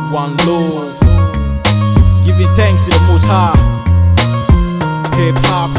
One Luv, giving thanks to the Most High. Hip hop,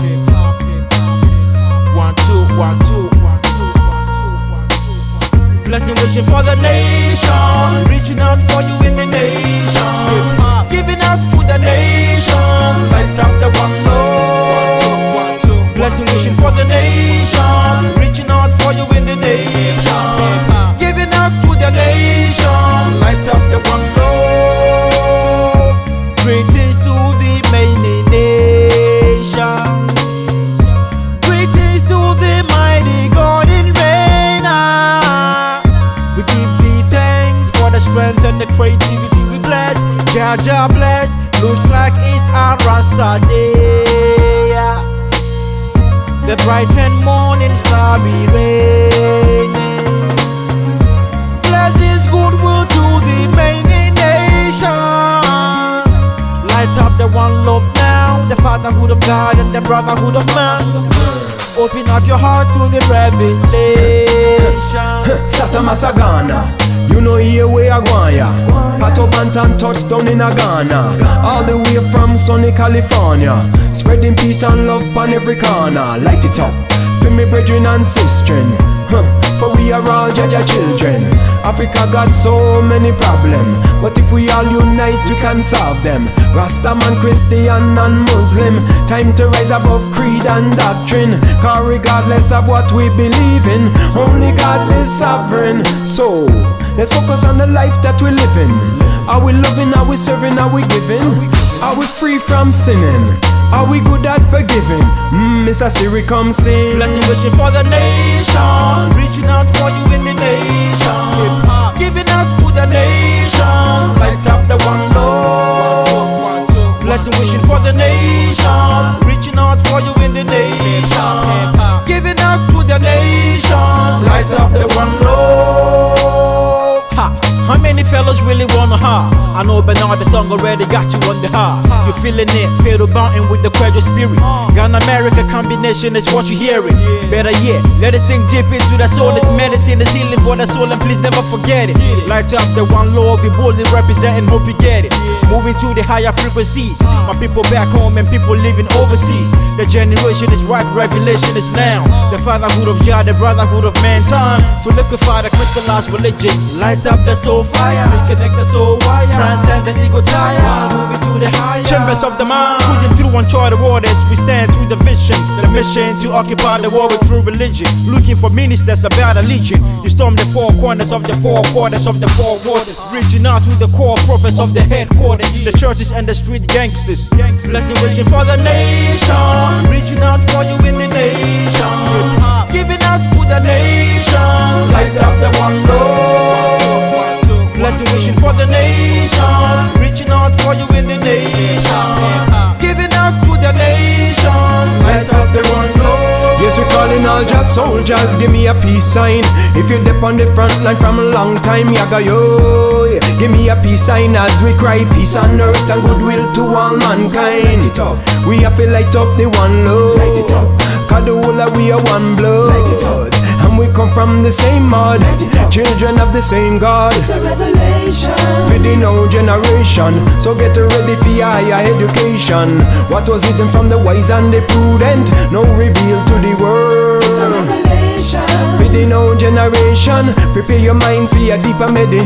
1 2 1 2 1 2 1 2 1 2. Blessing wishing for the nation, reaching out for you in the nation. Hip hop, giving out to the nation. Light up the One Luv. Blessing wishing for the nation, reaching out for you in the nation. Giving out to the nation. Light up the One Luv. Greetings to the many nations. Greetings to the mighty God in reign. We give thee thanks for the strength and the creativity we bless. Jah bless. Looks like it's our Rasta day. The bright and morning star be raining. Blessings, goodwill to the many nations. Light up the One Luv now, the fatherhood of God and the brotherhood of man. Open up your heart to the revelation. Satamasa Ghana, you know here we are going, ya. Pato Banton touchdown in Ghana, all the way from sunny California. Spreading peace and love on every corner. Light it up, for me brethren and sistren. For we are all Jaja children. Africa got so many problems, but if we all unite we can solve them. Rastaman, Christian and Muslim, time to rise above creed and doctrine. Cause regardless of what we believe in, only God is sovereign. So let's focus on the life that we live in. Are we loving, are we serving, are we giving? Are we free from sinning? Are we good at forgiving? Mr. Siri, come sing. Blessing wishing for the nation, reaching out for you in the nation. Giving out to the nation. Light up the One Luv. Blessing wishing for the nation, reaching out for you in the nation. Giving out to the nation. Light up the One Luv. How many fellas really wanna ha? I know Bernard, the song already got you on the ha. You feeling it, Pato Banton with the Kwadjo Spiri. Ghana America combination is what you hearing. Better yet, let it sink deep into the soul. It's medicine, it's healing for the soul, and please never forget it. Light up the One Luv, we boldly representing, hope you get it. Moving to the higher frequencies. My people back home and people living overseas. The generation is right, revelation is now. The fatherhood of Jah, the brotherhood of mankind. To liquefy the crystallized religions. Light up the soul fire, reconnect the soul wire, transcend the ego tire, moving to the higher chambers of the mind. Pushing through uncharted waters, we stand to the vision, the mission to occupy the world with true religion. Looking for ministers about a legion. You storm the four corners of the four quarters of the four waters, reaching out to the core prophets of the headquarters, the churches and the street gangsters. Blessing wishing for the nation, reaching out for you in the nation. Giving out to the nation. Light up the One Luv. Blessing wishing for the nation, reaching out for you in the nation. Giving out to the nation. Light up the One Luv. Yes, we're calling all just soldiers, give me a peace sign. If you're deep on the front line from a long time, yaga yo. Give me a peace sign as we cry peace on earth and goodwill to all mankind. Light it up. We have to light up the One Luv. Light it up. Cause the whole of we are one blood. Light it up. And we come from the same mud, children of the same God. It's a revelation for the new generation. So get ready for your higher education. What was hidden from the wise and the prudent, now revealed to the world. It's a revelation for the new generation. Prepare your mind for your deeper medi.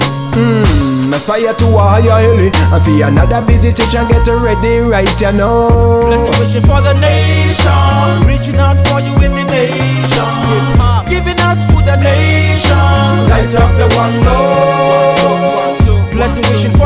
Aspire to a higher hilly, and for another busy church and get ready right you know. Blessing wishing for the nation, reaching out for you in the nation. Giving out to the nation. Light up the One Luv. Blessing wishing for